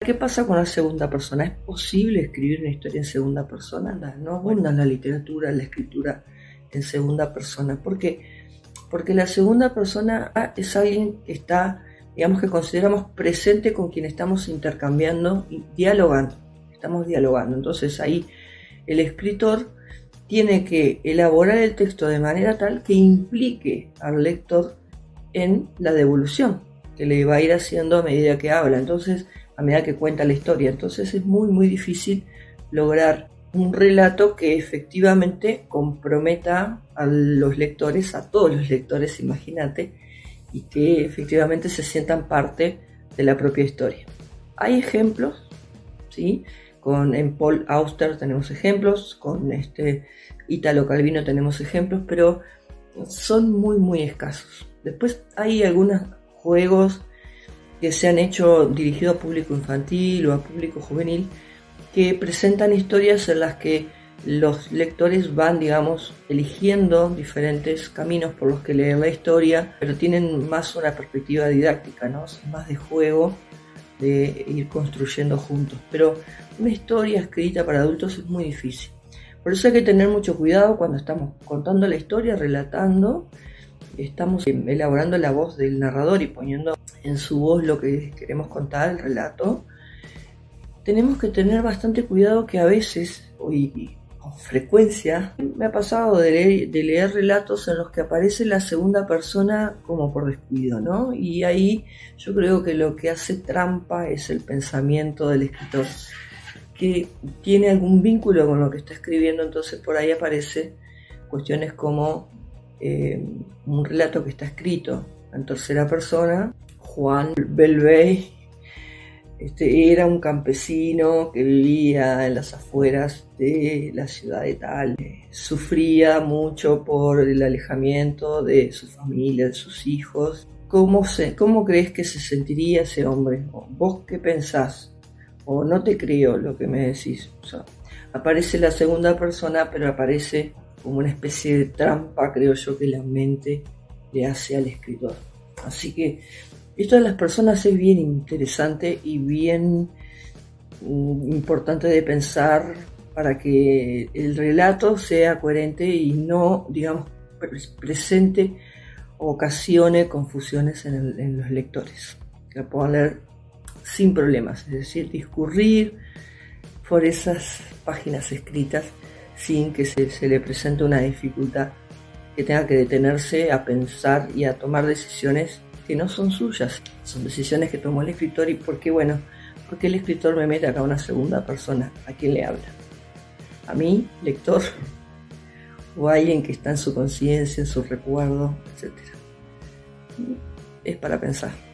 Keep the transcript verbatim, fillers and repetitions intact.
¿Qué pasa con la segunda persona? ¿Es posible escribir una historia en segunda persona? No abunda la literatura, la escritura en segunda persona. ¿Por qué? Porque la segunda persona es alguien que está, digamos que consideramos presente con quien estamos intercambiando y dialogando. Estamos dialogando. Entonces ahí el escritor tiene que elaborar el texto de manera tal que implique al lector en la devolución que le va a ir haciendo a medida que habla. Entonces, a medida que cuenta la historia. Entonces es muy muy difícil lograr un relato que efectivamente comprometa a los lectores, a todos los lectores, imagínate, y que efectivamente se sientan parte de la propia historia. Hay ejemplos, ¿sí? Con, en Paul Auster tenemos ejemplos, con este Italo Calvino tenemos ejemplos, pero son muy muy escasos. Después hay algunos juegos que se han hecho dirigidos a público infantil o a público juvenil, que presentan historias en las que los lectores van, digamos, eligiendo diferentes caminos por los que leer la historia, pero tienen más una perspectiva didáctica, ¿no? Más de juego, de ir construyendo juntos. Pero una historia escrita para adultos es muy difícil. Por eso hay que tener mucho cuidado cuando estamos contando la historia, relatando. Estamos elaborando la voz del narrador y poniendo en su voz lo que queremos contar, el relato. Tenemos que tener bastante cuidado que a veces, y con frecuencia, me ha pasado de leer, de leer relatos en los que aparece la segunda persona como por descuido, ¿no? Y ahí yo creo que lo que hace trampa es el pensamiento del escritor, que tiene algún vínculo con lo que está escribiendo, entonces por ahí aparece cuestiones como Eh, un relato que está escrito en tercera persona. Juan Belvey este, era un campesino que vivía en las afueras de la ciudad de tal. Sufría mucho por el alejamiento de su familia, de sus hijos. ¿Cómo, se, cómo crees que se sentiría ese hombre? ¿Vos qué pensás? ¿O no te creo lo que me decís? O sea, aparece la segunda persona, pero aparece como una especie de trampa, creo yo, que la mente le hace al escritor. Así que esto de las personas es bien interesante y bien mm, importante de pensar para que el relato sea coherente y no, digamos, presente o ocasione confusiones en, el, en los lectores, que la puedan leer sin problemas, es decir, discurrir por esas páginas escritas sin que se, se le presente una dificultad que tenga que detenerse a pensar y a tomar decisiones que no son suyas, son decisiones que tomó el escritor. ¿Y por qué? Bueno, porque el escritor me mete acá a una segunda persona. ¿A quién le habla? ¿A mí, lector? ¿O a alguien que está en su conciencia, en su recuerdo, etcétera? Es para pensar.